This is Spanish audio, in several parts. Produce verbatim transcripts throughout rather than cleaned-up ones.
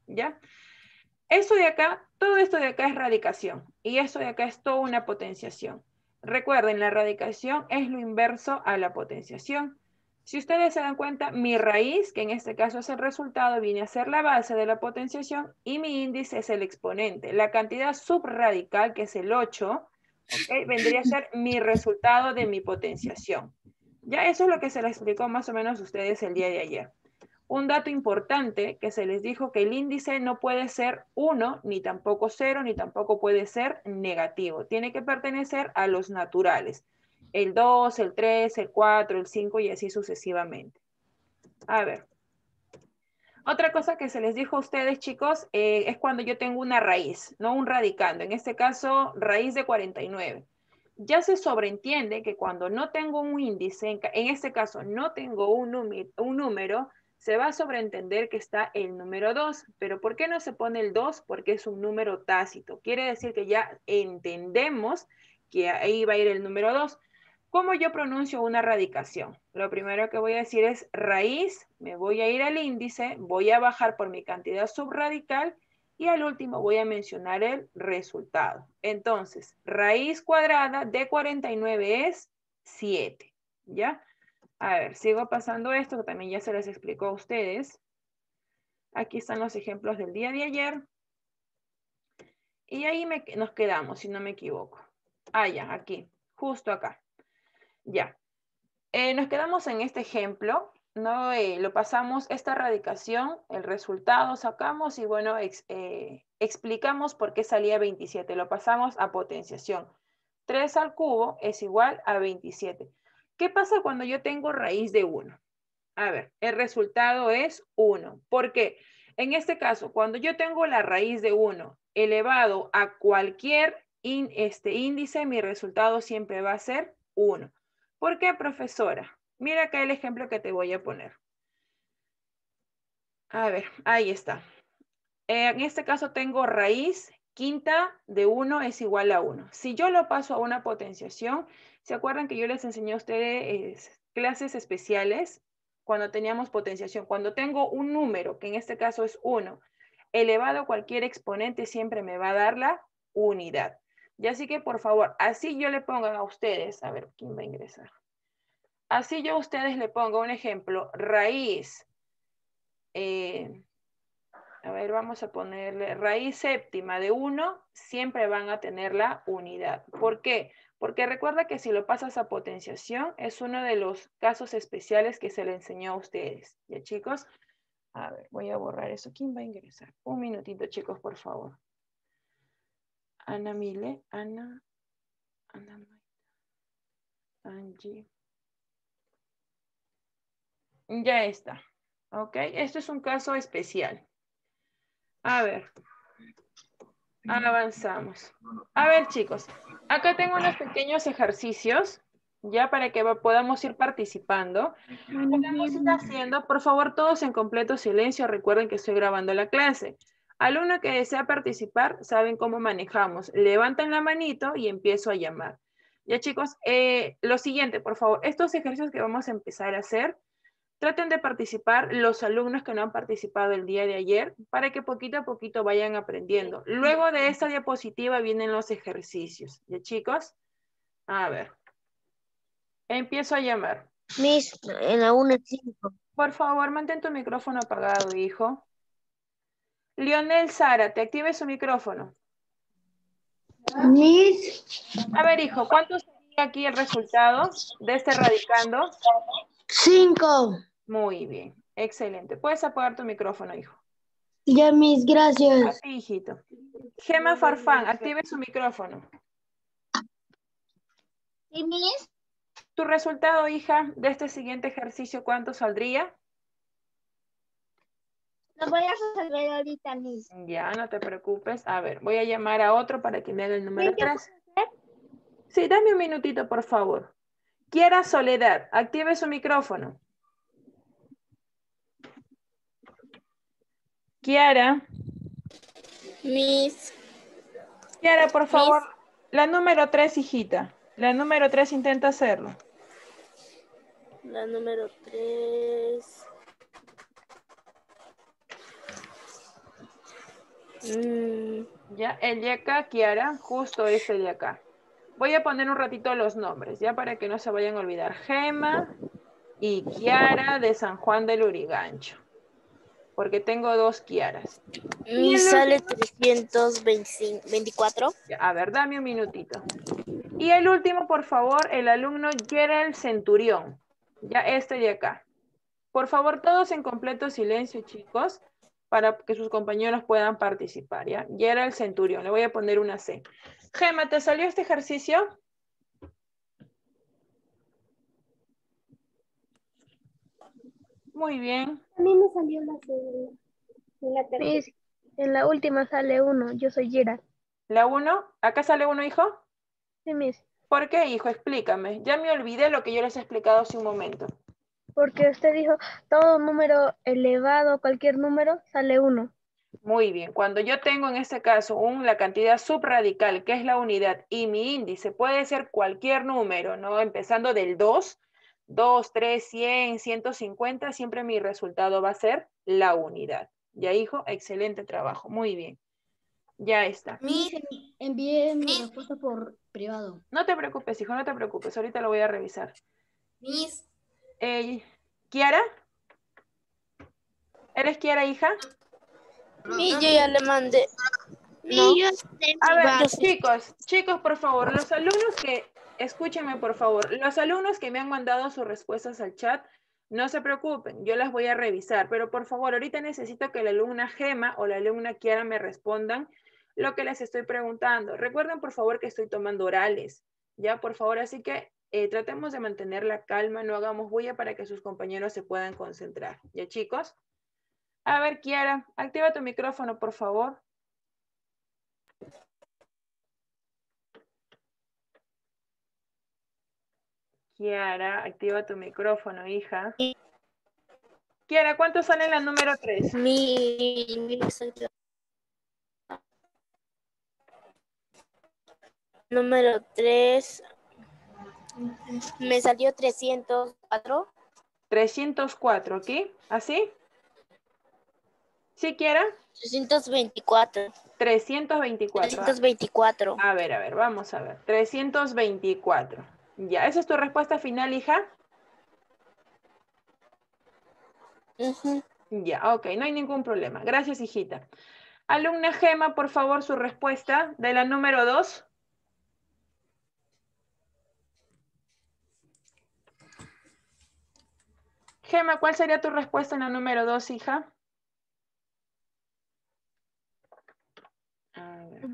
¿ya? Esto de acá, todo esto de acá es radicación y esto de acá es toda una potenciación. Recuerden, la radicación es lo inverso a la potenciación. Si ustedes se dan cuenta, mi raíz, que en este caso es el resultado, viene a ser la base de la potenciación y mi índice es el exponente. La cantidad subradical, que es el ocho, ¿okay? Vendría a ser mi resultado de mi potenciación. Ya eso es lo que se les explicó más o menos a ustedes el día de ayer. Un dato importante que se les dijo que el índice no puede ser uno, ni tampoco cero, ni tampoco puede ser negativo. Tiene que pertenecer a los naturales. El dos, el tres, el cuatro, el cinco y así sucesivamente. A ver. Otra cosa que se les dijo a ustedes, chicos, eh, es cuando yo tengo una raíz, no un radicando. En este caso, raíz de cuarenta y nueve. Ya se sobreentiende que cuando no tengo un índice, en, en este caso no tengo un, número, un número, se va a sobreentender que está el número dos. Pero ¿por qué no se pone el dos? Porque es un número tácito. Quiere decir que ya entendemos que ahí va a ir el número dos. ¿Cómo yo pronuncio una radicación? Lo primero que voy a decir es raíz, me voy a ir al índice, voy a bajar por mi cantidad subradical y al último voy a mencionar el resultado. Entonces, raíz cuadrada de cuarenta y nueve es siete, ¿ya? A ver, sigo pasando esto, que también ya se les explicó a ustedes. Aquí están los ejemplos del día de ayer. Y ahí me, nos quedamos, si no me equivoco. Ah, ya, aquí, justo acá. Ya. Eh, nos quedamos en este ejemplo, ¿no? Eh, lo pasamos, esta radicación, el resultado sacamos y bueno, ex, eh, explicamos por qué salía veintisiete. Lo pasamos a potenciación. tres al cubo es igual a veintisiete. ¿Qué pasa cuando yo tengo raíz de uno? A ver, el resultado es uno. ¿Por qué? En este caso, cuando yo tengo la raíz de uno elevado a cualquier in, este, índice, mi resultado siempre va a ser uno. ¿Por qué, profesora? Mira acá el ejemplo que te voy a poner. A ver, ahí está. Eh, en este caso tengo raíz quinta de uno es igual a uno. Si yo lo paso a una potenciación, ¿se acuerdan que yo les enseñé a ustedes eh, clases especiales cuando teníamos potenciación? Cuando tengo un número, que en este caso es uno, elevado a cualquier exponente siempre me va a dar la unidad. Y así que, por favor, así yo le pongan a ustedes, a ver, ¿quién va a ingresar? Así yo a ustedes le pongo un ejemplo, raíz, eh, a ver, vamos a ponerle raíz séptima de uno, siempre van a tener la unidad. ¿Por qué? Porque recuerda que si lo pasas a potenciación, es uno de los casos especiales que se le enseñó a ustedes. ¿Ya, chicos? A ver, voy a borrar eso. ¿Quién va a ingresar? Un minutito, chicos, por favor. Ana Mile, Ana, Ana, Angie. Ya está. ¿Ok? Esto es un caso especial. A ver. Avanzamos. A ver, chicos. Acá tengo unos pequeños ejercicios, ya para que podamos ir participando. Podemos ir haciendo, por favor, todos en completo silencio. Recuerden que estoy grabando la clase. Alumno que desea participar, saben cómo manejamos. Levantan la manito y empiezo a llamar. Ya, chicos, eh, lo siguiente, por favor. Estos ejercicios que vamos a empezar a hacer, traten de participar los alumnos que no han participado el día de ayer para que poquito a poquito vayan aprendiendo. Luego de esta diapositiva vienen los ejercicios. ¿Ya, chicos? A ver. Empiezo a llamar. Miss, en la una cinco. Por favor, mantén tu micrófono apagado, hijo. Lionel Sara, te active su micrófono. Miss. A ver, hijo, ¿cuánto sería aquí el resultado de este radicando? Cinco. Muy bien, excelente. Puedes apagar tu micrófono, hijo. Ya, Miss, A gracias. ti, hijito. Gema Farfán, active su micrófono. ¿Sí, Miss? Tu resultado, hija, de este siguiente ejercicio, ¿cuánto saldría? Lo voy a resolver ahorita, Miss. Ya, no te preocupes. A ver, voy a llamar a otro para que me haga el número ¿Qué tres. puedo hacer? Sí, dame un minutito, por favor. Kiara Soledad, active su micrófono. Kiara. Miss. Kiara, por favor, Miss. la número tres, hijita. La número tres intenta hacerlo. La número tres. Mm, Ya, el de acá, Kiara, justo ese de acá. Voy a poner un ratito los nombres, ya para que no se vayan a olvidar. Gema y Kiara de San Juan del Urigancho. Porque tengo dos Kiaras. Y me el sale último, trescientos veinticuatro. ya, a ver, dame un minutito. Y el último, por favor, el alumno Gerald Centurión. Ya este de acá. Por favor, todos en completo silencio, chicos, para que sus compañeros puedan participar, ¿ya? Gerald Centurión, le voy a poner una C. Gema, ¿te salió este ejercicio? Muy bien. A mí me salió la segunda. En la tercera. Miss, en la última sale uno, yo soy Gerald. La uno, ¿acá sale uno, hijo? Sí, Miss, ¿Por qué, hijo? Explícame. Ya me olvidé lo que yo les he explicado hace un momento. porque usted dijo todo número elevado, cualquier número, sale uno. Muy bien. Cuando yo tengo en este caso un, la cantidad subradical, que es la unidad, y mi índice puede ser cualquier número, ¿no? Empezando del dos, dos, tres, cien, ciento cincuenta, siempre mi resultado va a ser la unidad. Ya, hijo, excelente trabajo. Muy bien. Ya está. Miss, envié mi respuesta por privado. No te preocupes, hijo, no te preocupes. Ahorita lo voy a revisar. Miss. Eh, ¿Kiara? ¿Eres Kiara, hija? Y yo ya le mandé. No, yo A ver, yo sí. chicos, chicos, por favor, los alumnos que, escúchenme por favor, los alumnos que me han mandado sus respuestas al chat, no se preocupen, yo las voy a revisar, pero por favor, ahorita necesito que la alumna Gema o la alumna Kiara me respondan lo que les estoy preguntando. Recuerden, por favor, que estoy tomando orales, ya, por favor, así que eh, tratemos de mantener la calma, no hagamos bulla para que sus compañeros se puedan concentrar, ¿ya, chicos? A ver, Kiara, activa tu micrófono, por favor. Kiara, activa tu micrófono, hija. Kiara, ¿cuánto sale en la número tres? Mi, mi número tres me salió trescientos cuatro. trescientos cuatro, ¿aquí? ¿Así? ¿Sí, Kiara? trescientos veinticuatro. trescientos veinticuatro. trescientos veinticuatro. A ver, a ver, vamos a ver. trescientos veinticuatro. Ya, ¿esa es tu respuesta final, hija? Uh-huh. Ya, ok, no hay ningún problema. Gracias, hijita. Alumna Gema, por favor, su respuesta de la número dos. Gema, ¿cuál sería tu respuesta en la número dos, hija? A ver.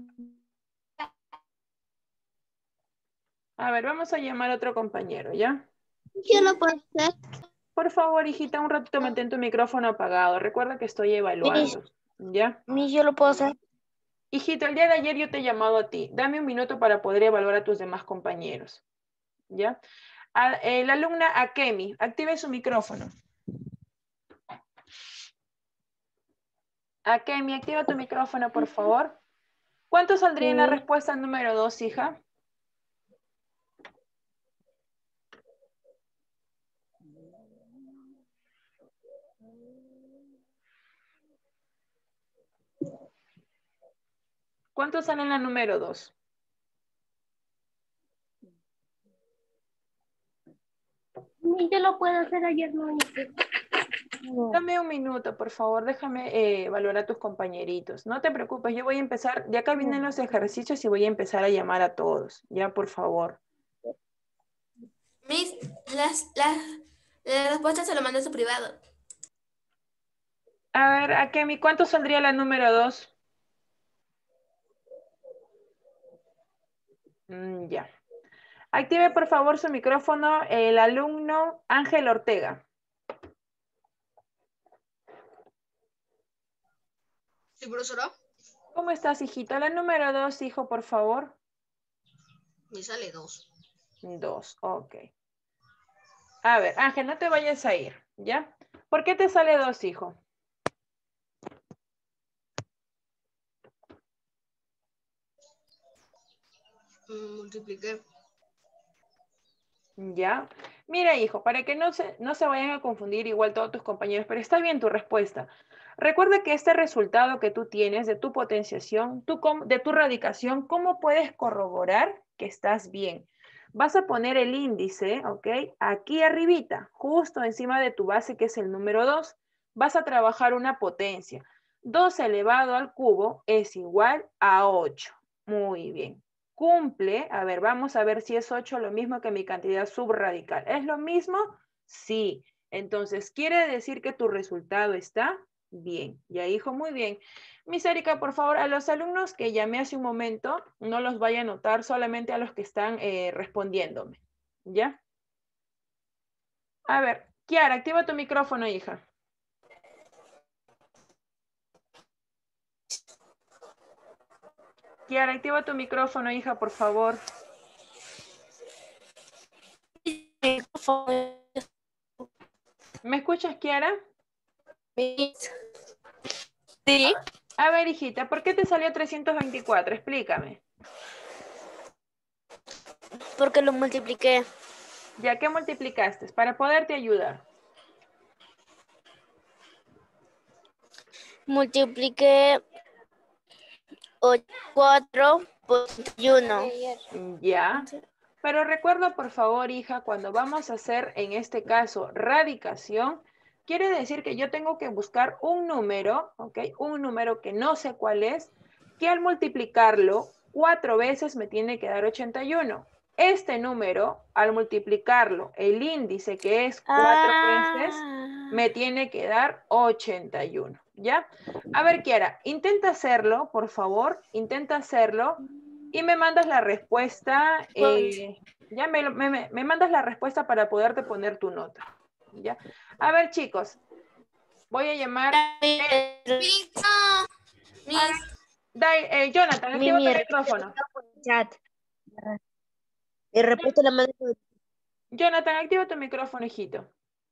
A ver, vamos a llamar a otro compañero, ¿ya? Yo lo puedo hacer. Por favor, hijita, un ratito mantén tu micrófono apagado. Recuerda que estoy evaluando, ¿ya? Miss, yo lo puedo hacer. Hijito, el día de ayer yo te he llamado a ti. Dame un minuto para poder evaluar a tus demás compañeros, ¿ya? A, eh, la alumna Akemi, active su micrófono. Akemi, activa tu micrófono, por favor. ¿Cuánto saldría en la respuesta número dos, hija? ¿Cuánto sale en la número dos? Yo lo puedo hacer, ayer no hice. Dame un minuto, por favor, déjame eh, evaluar a tus compañeritos. No te preocupes, yo voy a empezar, de acá vienen los ejercicios y voy a empezar a llamar a todos, ya, por favor. Miss, las, las, la respuesta se lo mandé a su privado. A ver, Akemi, ¿cuánto saldría la número dos? Mm, ya. Active, por favor, su micrófono el alumno Ángel Ortega. ¿Sí, profesora? ¿Cómo estás, hijito? La número dos, hijo, por favor. Me sale dos. Dos, ok. A ver, Ángel, no te vayas a ir, ¿ya? ¿Por qué te sale dos, hijo? Mm, multipliqué. ¿Ya? Mira, hijo, para que no se, no se vayan a confundir igual todos tus compañeros, pero está bien tu respuesta. Recuerda que este resultado que tú tienes de tu potenciación, tu de tu radicación, ¿cómo puedes corroborar que estás bien? Vas a poner el índice, ¿ok? Aquí arribita, justo encima de tu base, que es el número dos. Vas a trabajar una potencia. dos elevado al cubo es igual a ocho. Muy bien. Cumple, a ver, vamos a ver si es ocho lo mismo que mi cantidad subradical. ¿Es lo mismo? Sí. Entonces, quiere decir que tu resultado está bien. Ya, hijo, muy bien. Miss Erika, por favor, a los alumnos que llamé hace un momento, no los vaya a anotar, solamente a los que están eh, respondiéndome. ¿Ya? A ver, Kiara, activa tu micrófono, hija. Kiara, activa tu micrófono, hija, por favor. ¿Me escuchas, Kiara? Sí. A ver, hijita, ¿por qué te salió trescientos veinticuatro? Explícame. Porque lo multipliqué. ¿Ya qué multiplicaste? Para poderte ayudar. Multipliqué cuatro por uno. Ya. Pero recuerda, por favor, hija, cuando vamos a hacer, en este caso, radicación, quiere decir que yo tengo que buscar un número, ¿ok? Un número que no sé cuál es, que al multiplicarlo cuatro veces me tiene que dar ochenta y uno. Este número, al multiplicarlo, el índice que es cuatro Ah. veces, me tiene que dar ochenta y uno, ¿ya? A ver, Kiara, intenta hacerlo, por favor, intenta hacerlo y me mandas la respuesta, eh, ya me, me, me mandas la respuesta para poderte poner tu nota, ¿ya? A ver, chicos, voy a llamar... Eh, Miss, no. Miss. Dai, eh, Jonathan, activa tu micrófono. Chat. Y repito la mano. Jonathan, activa tu micrófono, hijito.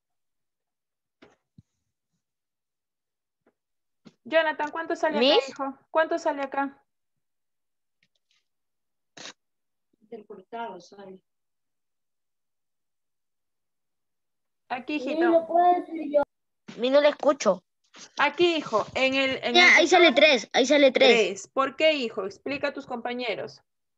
Jonathan, ¿cuánto sale acá, ¿Miss? hijo? ¿Cuánto sale acá? Aquí, hijito. Mi no le escucho. Aquí, hijo. En el, en Ya, el ahí sale tres, ahí sale tres. tres. ¿Por qué, hijo? Explica a tus compañeros.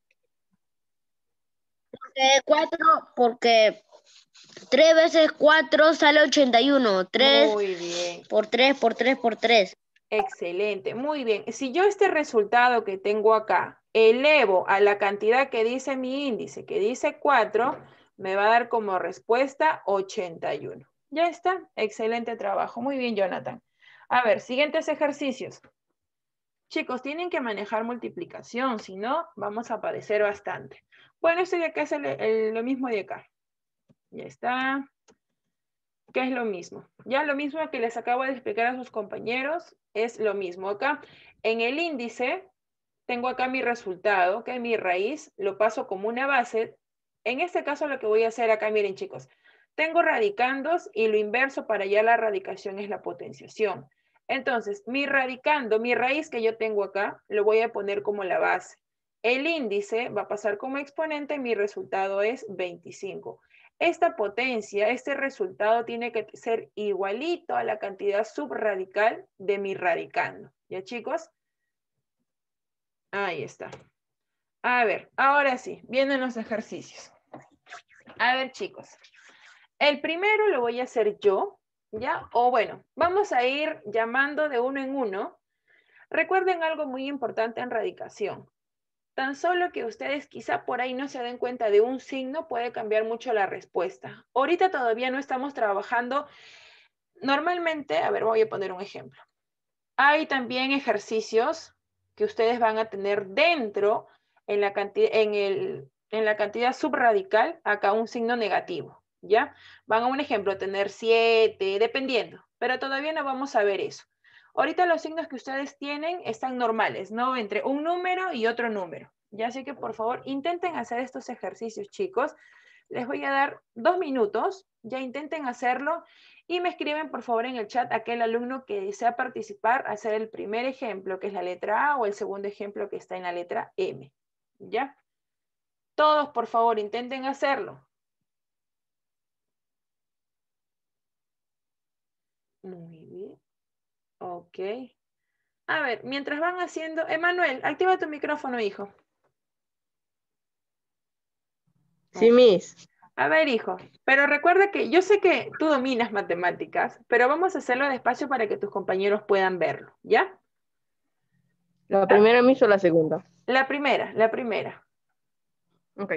Eh, cuatro, porque tres veces cuatro sale ochenta y uno. tres Muy bien. por tres por tres por tres. Excelente, muy bien. Si yo este resultado que tengo acá elevo a la cantidad que dice mi índice, que dice cuatro, me va a dar como respuesta ochenta y uno. Ya está, excelente trabajo. Muy bien, Jonathan. A ver, siguientes ejercicios. Chicos, tienen que manejar multiplicación, si no, vamos a padecer bastante. Bueno, esto de acá es el, el, lo mismo de acá. Ya está. ¿Qué es lo mismo? Ya lo mismo que les acabo de explicar a sus compañeros, es lo mismo. Acá en el índice, tengo acá mi resultado, que es mi raíz, lo paso como una base. En este caso lo que voy a hacer acá, miren chicos, tengo radicandos y lo inverso para allá la radicación es la potenciación. Entonces, mi radicando, mi raíz que yo tengo acá, lo voy a poner como la base. El índice va a pasar como exponente y mi resultado es veinticinco. Esta potencia, este resultado tiene que ser igualito a la cantidad subradical de mi radicando. ¿Ya, chicos? Ahí está. A ver, ahora sí, vienen los ejercicios. A ver, chicos. El primero lo voy a hacer yo, ¿ya? O bueno, vamos a ir llamando de uno en uno. Recuerden algo muy importante en radicación. Tan solo que ustedes quizá por ahí no se den cuenta de un signo puede cambiar mucho la respuesta. Ahorita todavía no estamos trabajando. Normalmente, a ver, voy a poner un ejemplo. Hay también ejercicios que ustedes van a tener dentro en la cantidad, en el, en la cantidad subradical, acá un signo negativo, ¿ya? Van a un ejemplo, tener siete, dependiendo, pero todavía no vamos a ver eso. Ahorita los signos que ustedes tienen están normales, ¿no? Entre un número y otro número. Ya así que por favor intenten hacer estos ejercicios, chicos. Les voy a dar dos minutos, ya intenten hacerlo y me escriben por favor en el chat aquel alumno que desea participar, hacer el primer ejemplo que es la letra A o el segundo ejemplo que está en la letra M. ¿Ya? Todos por favor intenten hacerlo. Muy bien. Ok. A ver, mientras van haciendo... Emanuel, activa tu micrófono, hijo. Sí, Miss. A ver, hijo, pero recuerda que yo sé que tú dominas matemáticas, pero vamos a hacerlo despacio para que tus compañeros puedan verlo, ¿ya? ¿La primera Miss o la segunda? La primera, la primera. Ok.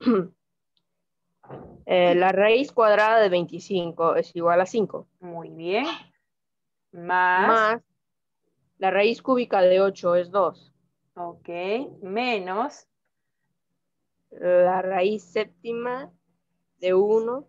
Eh, la raíz cuadrada de veinticinco es igual a cinco. Muy bien. Más. Más la raíz cúbica de ocho es dos. Ok. Menos. La raíz séptima de uno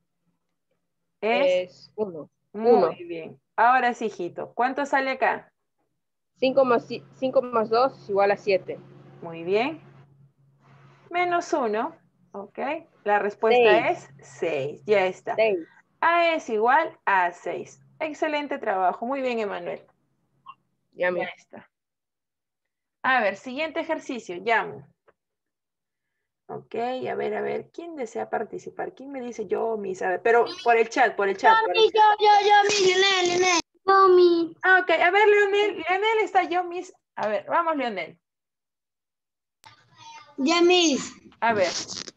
Es. es uno. Muy bien. Ahora sí, hijito. ¿Cuánto sale acá? cinco más, cinco más dos es igual a siete. Muy bien. Menos uno. Ok. La respuesta seis. es seis. Ya está. seis. A es igual a seis. Excelente trabajo. Muy bien, Emanuel. Ya, Ya está. A ver, siguiente ejercicio. Llamo. Ok, a ver, a ver. ¿Quién desea participar? ¿Quién me dice yo, mis? A ver, pero por el chat, por el chat. Por el Yo, chat. yo, yo, mi, Leonel, Leonel. Yo, mi. Ah, ok. A ver, Leonel. Leonel está yo, mis. A ver, vamos, Leonel. Ya, mis. A ver.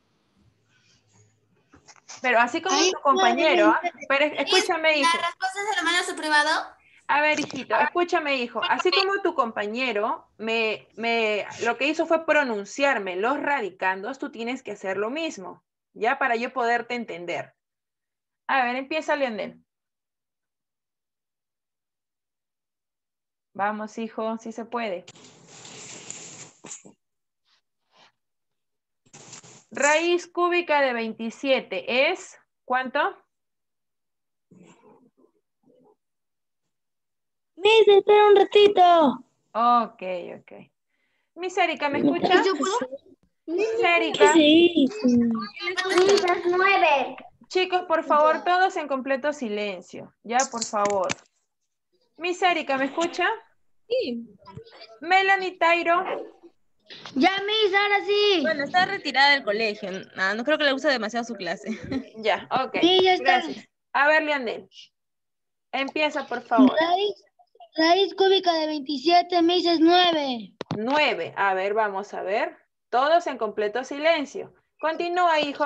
Pero así como Ahí tu compañero, ¿ah? Pero escúchame, hijo. ¿La respuesta se la manda a su privado? A ver, hijito, escúchame, hijo. Así como tu compañero me, me, lo que hizo fue pronunciarme los radicandos, tú tienes que hacer lo mismo, ¿ya? Para yo poderte entender. A ver, empieza, Leonel. Vamos, hijo, sí se puede. Raíz cúbica de veintisiete es, ¿cuánto? Mis, espera un ratito. Ok, ok. Misérica, ¿me escucha? ¿Yo puedo? Misérica. Sí. Mis, nueve. Chicos, por favor, todos en completo silencio. Ya, por favor. Misérica, ¿me escucha? Sí. Melanie Tairo. Ya, mis, ahora sí. Bueno, está retirada del colegio. No, no creo que le guste demasiado su clase. Ya, ok. Sí, ya está. Gracias. A ver, Leonel. Empieza, por favor. Raíz, raíz cúbica de veintisiete, mis, es nueve. Nueve. A ver, vamos a ver. Todos en completo silencio. Continúa, hijo.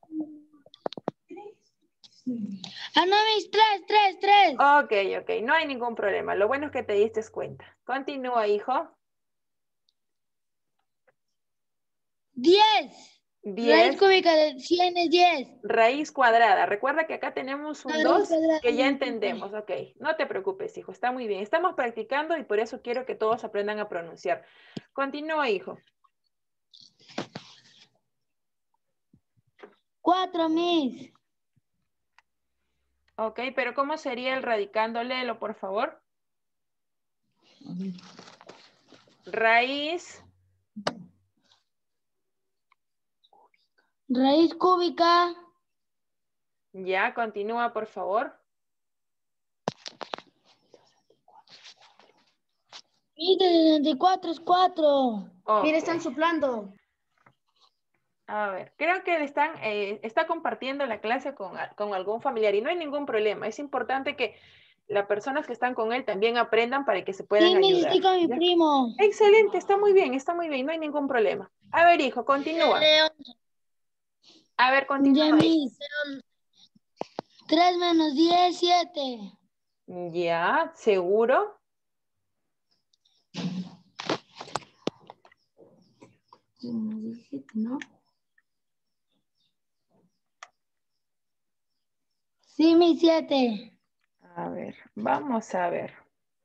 Ah, no, mis, tres, tres, tres. Ok, ok. No hay ningún problema. Lo bueno es que te diste cuenta. Continúa, hijo. Diez. Raíz Diez. cúbica de cien es diez. Raíz cuadrada. Recuerda que acá tenemos un Raíz dos cuadrada. que ya entendemos. Ok. No te preocupes, hijo. Está muy bien. Estamos practicando y por eso quiero que todos aprendan a pronunciar. Continúa, hijo. Cuatro, mis. Ok, pero ¿cómo sería el radicando? Léelo, por favor. Raíz. Raíz cúbica. Ya, continúa, por favor. Mis de sesenta y cuatro es cuatro. Ok. Mira, están soplando. A ver, creo que están, eh, está compartiendo la clase con, con algún familiar y no hay ningún problema. Es importante que las personas que están con él también aprendan para que se puedan Sí, mis, ayudar. estoy con mi ¿Ya? primo. Excelente, está muy bien, está muy bien, no hay ningún problema. A ver, hijo, continúa. A ver, continúa. Ya, mis. tres menos diez, siete. Ya, ¿seguro? ¿No? Sí, mis siete. A ver, vamos a ver.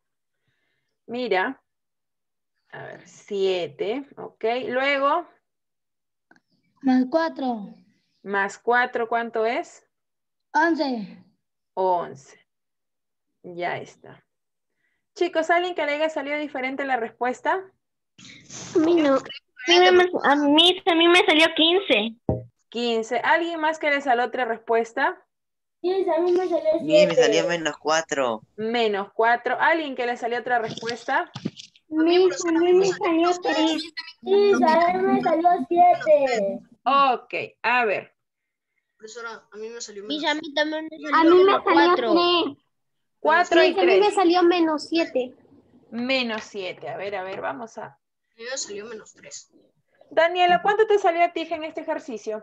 Mira. A ver, siete, ok. Luego. Más cuatro. Más cuatro, ¿cuánto es? once. once. Ya está. Chicos, ¿alguien que le haya salido diferente la respuesta? A mí no. A mí, me, a mí, a mí me salió quince. quince. ¿Alguien más que le salió otra respuesta? Sí, a mí me salió Sí, me salió menos cuatro. Menos cuatro. ¿Alguien que le salió otra respuesta? Mis, a mí me salió tres. Sí, a mí me salió siete. Ok, a ver. Profesora, a mí me salió Mis, menos. a mí también me A salió mí me como salió cuatro. tres. cuatro y Sí, que a mí me tres. salió menos siete. Menos siete. A ver, a ver, vamos a... A mí me salió menos tres. Daniela, ¿cuánto te salió a ti en este ejercicio?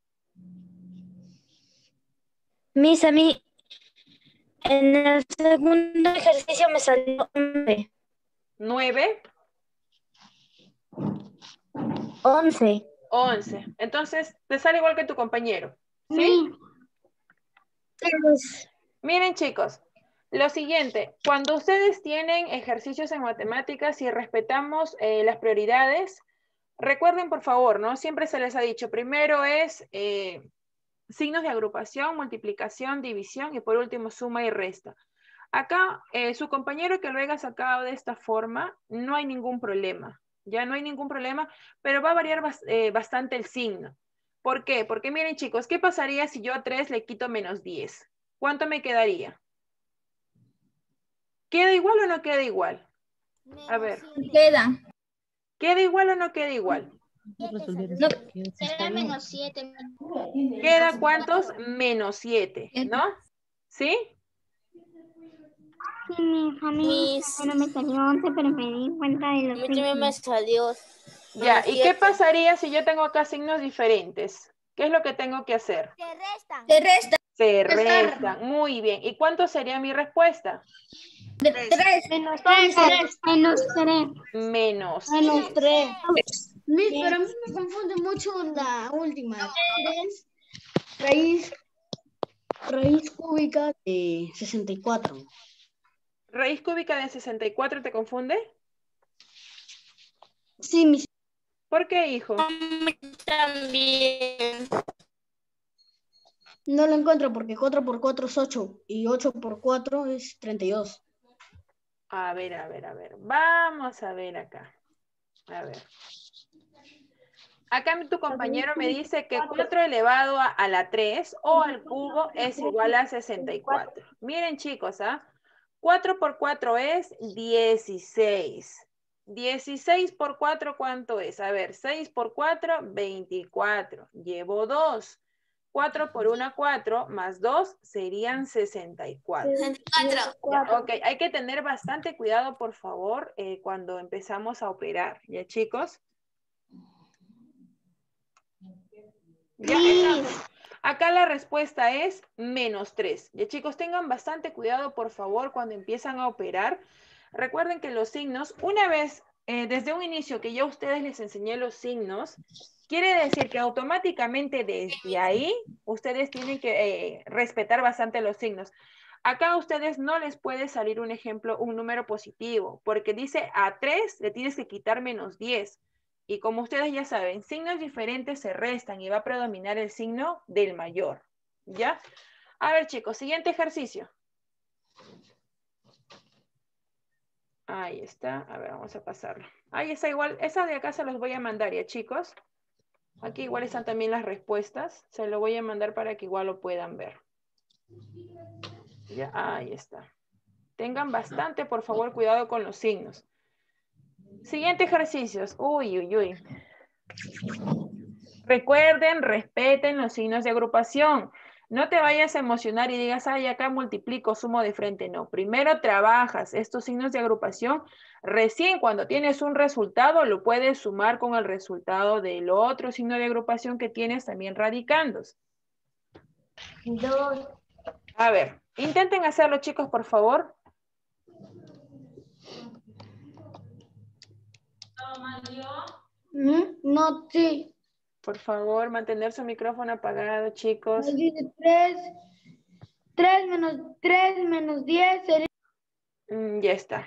Mis, a mí, en el segundo ejercicio me salió once. nueve, once. once. Entonces, te sale igual que tu compañero. ¿Sí? Miren, chicos, lo siguiente, cuando ustedes tienen ejercicios en matemáticas y respetamos eh, las prioridades, recuerden, por favor, ¿no? Siempre se les ha dicho, primero es eh, signos de agrupación, multiplicación, división y por último suma y resta. Acá, eh, su compañero que lo haya sacado de esta forma, no hay ningún problema. Ya no hay ningún problema, pero va a variar bas eh, bastante el signo. ¿Por qué? Porque miren, chicos, ¿qué pasaría si yo a tres le quito menos diez? ¿Cuánto me quedaría? ¿Queda igual o no queda igual? A ver. Queda. ¿Queda igual o no queda igual? Queda menos siete. ¿Queda cuántos? Menos siete, ¿no? ¿Sí? Sí, mi familia Mis, no me salió once, pero me di cuenta de a los mí también me salió Ya, menos ¿y qué siete. pasaría si yo tengo acá signos diferentes? ¿Qué es lo que tengo que hacer? Se resta. Se restan. Muy bien. ¿Y cuánto sería mi respuesta? Tres. Menos tres. Menos tres. Menos Menos tres. tres. Miss, pero a mí me confunde mucho la última. tres raíz, raíz cúbica de sesenta y cuatro. ¿Raíz cúbica de sesenta y cuatro te confunde? Sí, mis. ¿Por qué, hijo? También. No lo encuentro porque cuatro por cuatro es ocho y ocho por cuatro es treinta y dos. A ver, a ver, a ver. Vamos a ver acá. A ver. Acá tu compañero me dice que cuatro elevado a, a la tres o al cubo es igual a sesenta y cuatro. Miren, chicos, ¿ah? cuatro por cuatro es dieciséis. dieciséis por cuatro, ¿cuánto es? A ver, seis por cuatro, veinticuatro. Llevo dos. cuatro por uno, cuatro, más dos serían sesenta y cuatro. sesenta y cuatro. Ya, ok, hay que tener bastante cuidado, por favor, eh, cuando empezamos a operar. ¿Ya, chicos? Ya, entonces, acá la respuesta es menos tres. Ya, chicos, tengan bastante cuidado, por favor, cuando empiezan a operar. Recuerden que los signos, una vez, eh, desde un inicio que yo a ustedes les enseñé los signos, quiere decir que automáticamente desde ahí, ustedes tienen que eh, respetar bastante los signos. Acá a ustedes no les puede salir un ejemplo, un número positivo, porque dice a tres le tienes que quitar menos diez. Y como ustedes ya saben, signos diferentes se restan y va a predominar el signo del mayor. ¿Ya? A ver, chicos, siguiente ejercicio. Ahí está. A ver, vamos a pasarlo. Ahí está igual. Esa de acá se los voy a mandar, ¿ya, chicos? Aquí igual están también las respuestas. Se lo voy a mandar para que igual lo puedan ver. Ya, ahí está. Tengan bastante, por favor, cuidado con los signos. Siguiente ejercicios. Uy, uy, uy. Recuerden, respeten los signos de agrupación. No te vayas a emocionar y digas, ay, acá multiplico, sumo de frente. No, primero trabajas estos signos de agrupación. Recién cuando tienes un resultado, lo puedes sumar con el resultado del otro signo de agrupación que tienes también radicandos. Dos. A ver, intenten hacerlo, chicos, por favor. No, sí. Por favor, mantener su micrófono apagado, chicos. Nos dice tres. tres menos tres menos diez sería. Mm, ya está.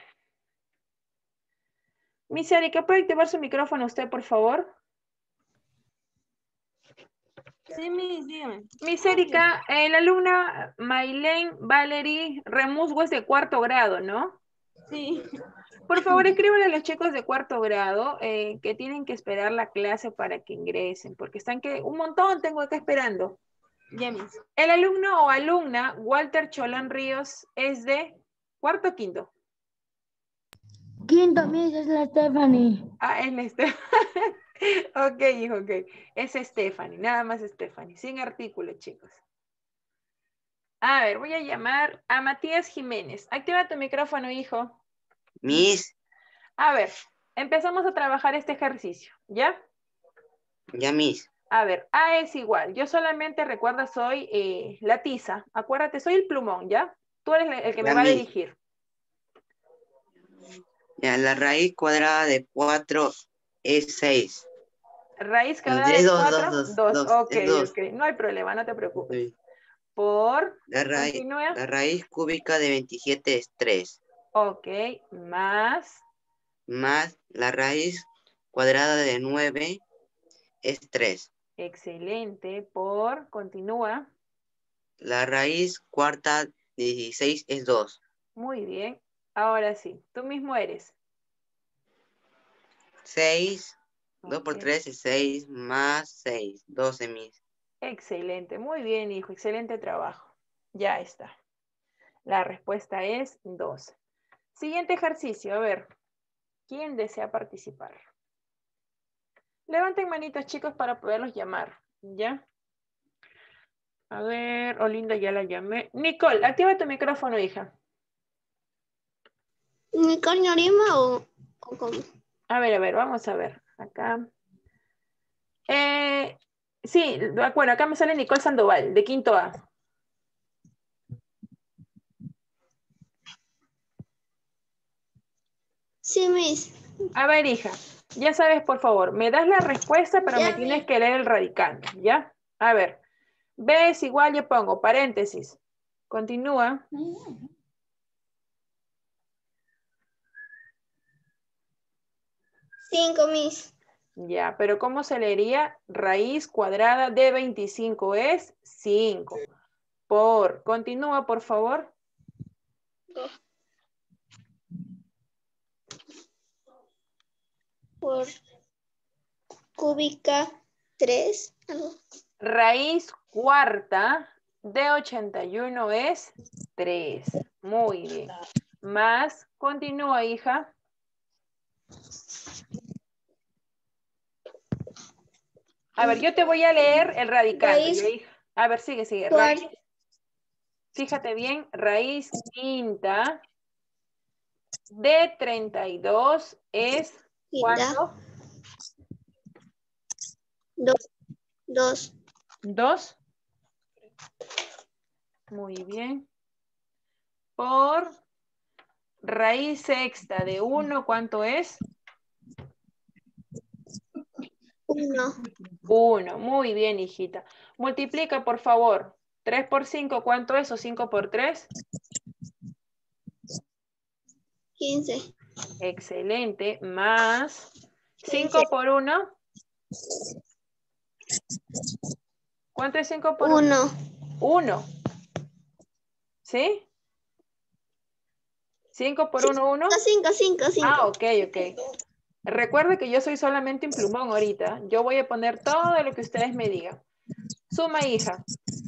Miss Erika, ¿puede activar su micrófono usted, por favor? Sí, mis, dígame. Miss Erika, eh, la alumna Maylene Valerie Remusgo es de cuarto grado, ¿no? Sí. Por favor, escríbanle a los chicos de cuarto grado eh, que tienen que esperar la clase para que ingresen, porque están que un montón tengo acá esperando. Ya, mis. El alumno o alumna Walter Cholán Ríos es de cuarto o quinto. Quinto, mis, es la Stephanie. Ah, es la Stephanie. Ok, hijo, ok. Es Stephanie, nada más Stephanie, sin artículo, chicos. A ver, voy a llamar a Matías Jiménez. Activa tu micrófono, hijo. Miss, A ver, empezamos a trabajar este ejercicio, ¿ya? ya Miss. A ver, A es igual. Yo solamente, recuerda, soy eh, la tiza. Acuérdate, soy el plumón, ¿ya? Tú eres el que me Ya, va a Miss. dirigir. Ya, la raíz cuadrada de cuatro es seis. Raíz cuadrada Es de dos, cuatro, dos, dos, dos. dos, Ok, es dos. ok. No hay problema, no te preocupes. Sí. Por, La raíz, continúa. la raíz cúbica de veintisiete es tres. Ok, más. Más la raíz cuadrada de nueve es tres. Excelente. Por, continúa. La raíz cuarta de dieciséis es dos. Muy bien. Ahora sí, tú mismo eres. seis, dos por Ok. tres es seis, más seis, doce Miss. Excelente. Muy bien, hijo. Excelente trabajo. Ya está. La respuesta es dos. Siguiente ejercicio. A ver, ¿quién desea participar? Levanten manitos, chicos, para poderlos llamar. ¿Ya? A ver, Olinda, ya la llamé. Nicole, activa tu micrófono, hija. ¿Nicole Ñorima o, o cómo? A ver, a ver, vamos a ver. Acá. Eh, sí, bueno, acá me sale Nicole Sandoval, de quinto A. Sí, Miss. A ver, hija, ya sabes, por favor, me das la respuesta, pero Ya me tienes vi. que leer el radicante, ¿ya? A ver, B es igual, yo pongo paréntesis. Continúa. Cinco, Miss. Ya, pero ¿cómo se leería? Raíz cuadrada de veinticinco es cinco. Por, continúa, por favor. Por cúbica tres. Raíz cuarta de ochenta y uno es tres. Muy bien. Más, continúa, hija. A ver, yo te voy a leer el radicante. Raíz ¿ya, hija? A ver, sigue, sigue. cuarta. Raíz, fíjate bien, raíz quinta de treinta y dos es ¿cuánto? Dos. Dos. Dos. Muy bien. Por raíz sexta de uno, ¿cuánto es? Uno. uno. Muy bien, hijita. Multiplica, por favor. tres por cinco, ¿cuánto es? ¿O cinco por tres? Quince. Excelente. Más cinco por uno. ¿Cuánto es cinco por uno? Uno. uno. ¿Sí? cinco por uno, uno. Cinco, cinco, cinco. Ah, ok, ok. Recuerda que yo soy solamente un plumón ahorita. Yo voy a poner todo lo que ustedes me digan. Suma, hija.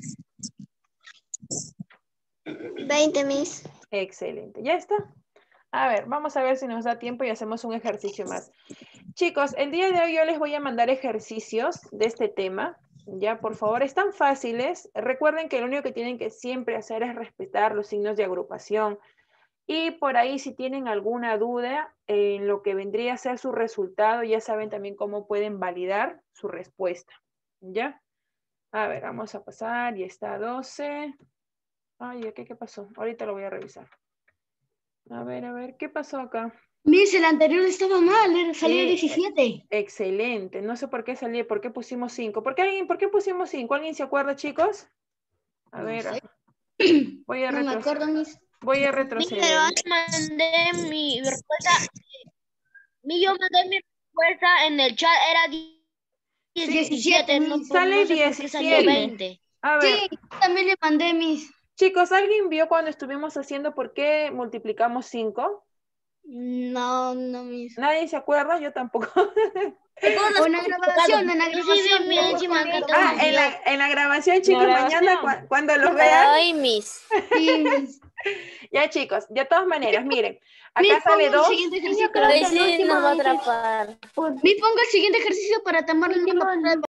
Veinte, Miss. Excelente. ¿Ya está? A ver, vamos a ver si nos da tiempo y hacemos un ejercicio más. Chicos, el día de hoy yo les voy a mandar ejercicios de este tema. Ya, por favor, están fáciles. Recuerden que lo único que tienen que siempre hacer es respetar los signos de agrupación. Y por ahí, si tienen alguna duda en lo que vendría a ser su resultado, ya saben también cómo pueden validar su respuesta. ¿Ya? A ver, vamos a pasar. Ya está doce. Ay, ¿qué, qué pasó? Ahorita lo voy a revisar. A ver, a ver, ¿qué pasó acá? Miss, el anterior estaba mal, era- salió Sí, diecisiete. Excelente. No sé por qué salí, por qué pusimos cinco. ¿Por qué, alguien, ¿por qué pusimos cinco? ¿Alguien se acuerda, chicos? A No ver, sé. voy a No me retroceder. acuerdo, Miss. Voy a Mi, retroceder. pero antes mandé mi respuesta. Mi, yo mandé mi respuesta en el chat, era diecisiete, no, Sale no sé por qué salió diecisiete. veinte. A ver, Sí, yo también le mandé, Miss. chicos, ¿alguien vio cuando estuvimos haciendo por qué multiplicamos cinco? No, no, Miss. ¿Nadie se acuerda? Yo tampoco. O en la grabación, en la Yo sí vi grabación. mi luego encima ponen- que Ah, en la, en la grabación, chicos, La mañana grabación. cu- cuando los vean. Ay, Miss. Sí, Miss. Ya, chicos, de todas maneras, miren. Miss, Acá sale pongo el dos. siguiente ejercicio. Creo que sí nos va a atrapar. Miss, pongo el siguiente ejercicio para tomar la última prueba.